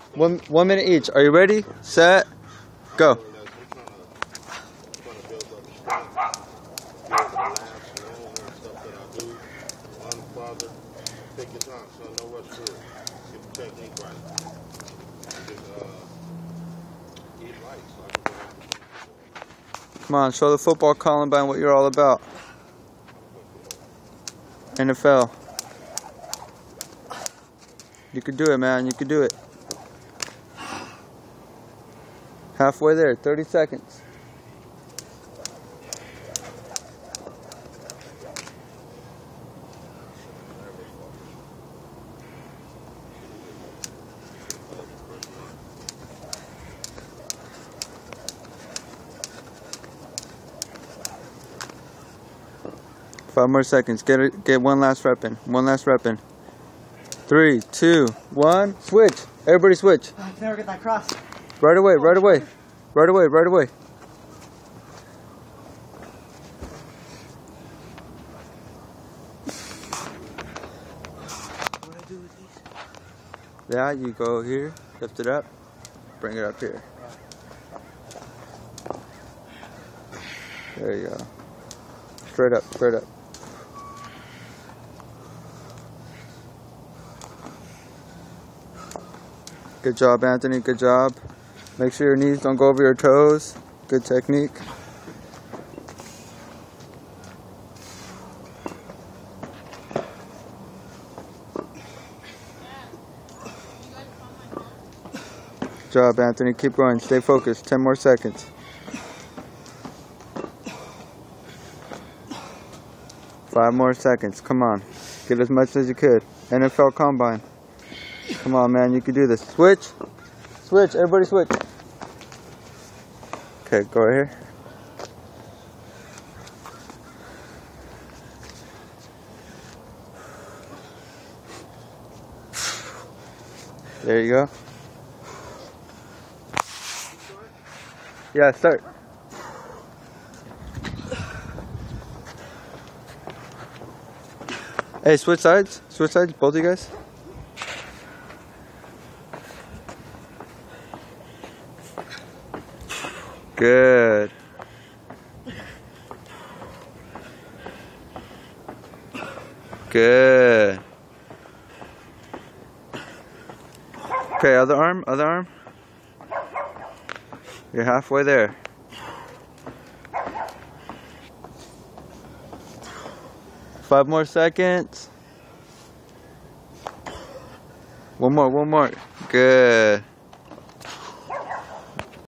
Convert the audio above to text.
One minute each. Are you ready? Set. Go. Come on, show the football Columbine what you're all about. NFL. You can do it, man. You can do it. Halfway there. 30 seconds. Five more seconds. Get one last rep in. One last rep in. 3, 2, 1. Switch. Everybody switch. I can never get that cross. Right away. Right away. Right away. Right away. What do I do with these? Yeah, you go here. Lift it up. Bring it up here. There you go. Straight up. Straight up. Good job, Anthony. Good job. Make sure your knees don't go over your toes. Good technique. Good job, Anthony. Keep going. Stay focused. 10 more seconds. 5 more seconds. Come on. Get as much as you could. NFL Combine. Come on, man. You can do this. Switch. Switch. Everybody switch. Okay, go right here. There you go. Yeah, start. Hey, switch sides. Switch sides, both of you guys. Good. Good. Okay, other arm, other arm. You're halfway there. Five more seconds. One more, one more. Good.